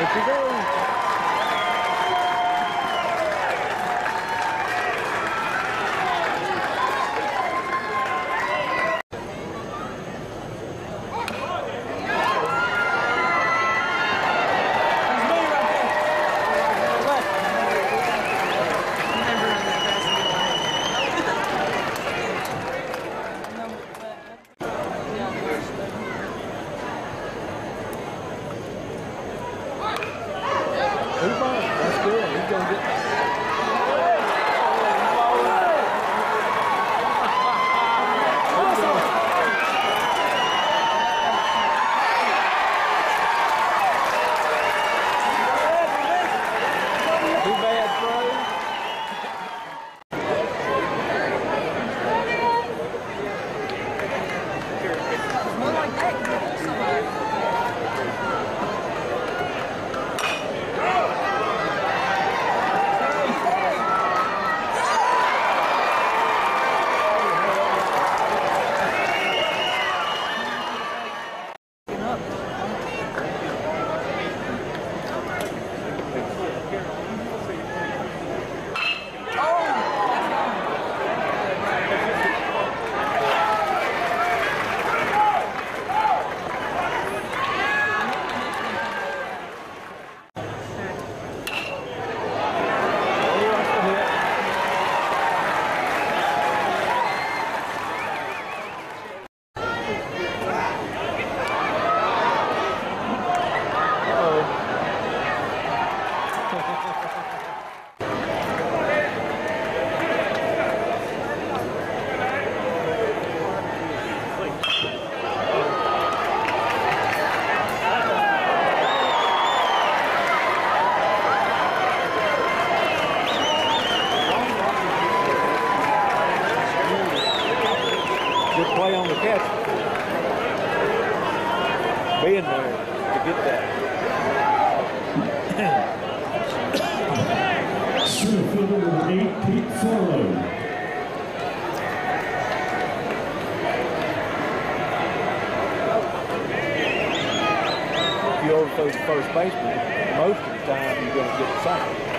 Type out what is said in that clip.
she goes. That's good. He's going to get that. Too bad throw. More like that. Good play on the catch. Being there to get that. Center fielder number 8, Pete Farlow. If you overthrow the first baseman, most of the time you're going to get the sack.